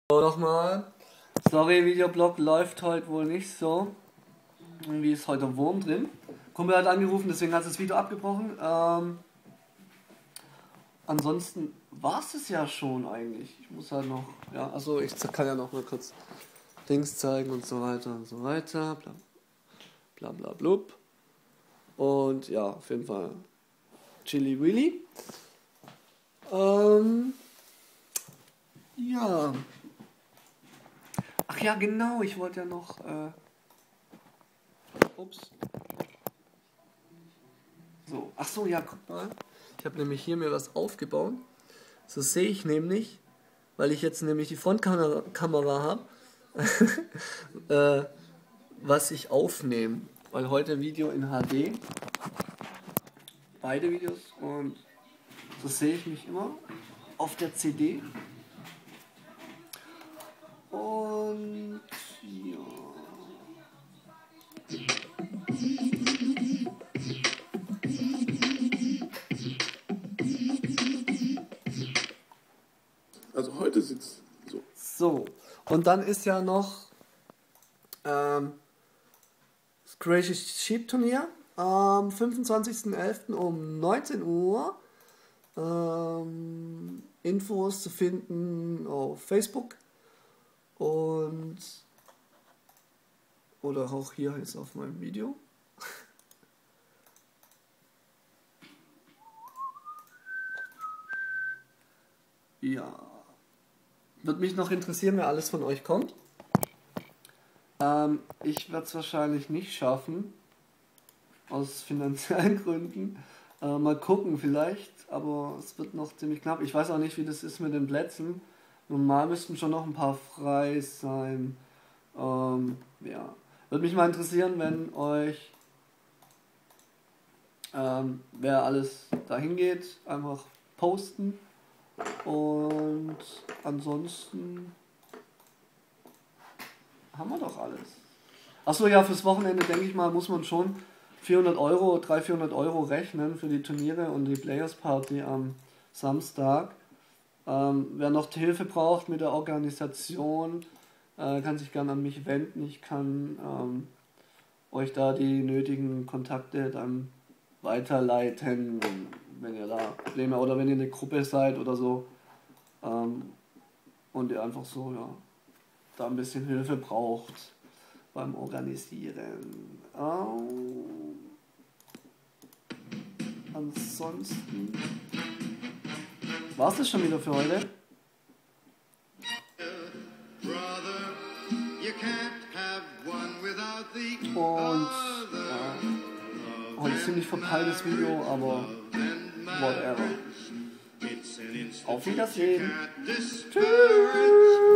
So, nochmal. Sorry, Videoblog läuft heute wohl nicht so. Irgendwie ist heute ein Wurm drin. Kumpel hat angerufen, deswegen hat das Video abgebrochen. Ansonsten war es das ja schon eigentlich. Ich muss halt noch, ja, also ich kann ja noch mal kurz Dings zeigen und so weiter und so weiter. Bla bla bla blub. Und ja, auf jeden Fall Chili Willy. Ja. Ach ja, genau, ich wollte ja noch, ups. So, ach so, ja, guck mal. Ich habe nämlich hier mir was aufgebaut. So sehe ich nämlich, weil ich jetzt nämlich die Frontkamera habe, was ich aufnehme. Weil heute Video in HD. Beide Videos. Und so sehe ich mich immer auf der CD. Und ja. Also heute sitzt so. So, und dann ist ja noch das Crazy Sheep Turnier am 25.11. um 19 Uhr. Infos zu finden auf Facebook und oder auch hier jetzt auf meinem Video. Ja. Würde mich noch interessieren, wer alles von euch kommt. Ich werde es wahrscheinlich nicht schaffen. Aus finanziellen Gründen. Mal gucken vielleicht. Aber es wird noch ziemlich knapp. Ich weiß auch nicht, wie das ist mit den Plätzen. Normal müssten schon noch ein paar frei sein. Ja. Würde mich mal interessieren, wenn euch wer alles dahin geht, einfach posten. Und ansonsten haben wir doch alles. Achso, ja, fürs Wochenende denke ich mal, muss man schon 300-400 Euro rechnen für die Turniere und die Players Party am Samstag. Wer noch Hilfe braucht mit der Organisation, kann sich gerne an mich wenden. Ich kann euch da die nötigen Kontakte dann weiterleiten, wenn ihr da Probleme oder wenn ihr eine Gruppe seid oder so und ihr einfach so, ja, da ein bisschen Hilfe braucht beim Organisieren. Ansonsten war es das schon wieder für heute. Und heute ziemlich verpeiltes Video, aber whatever. Auf Wiedersehen. Tschüss.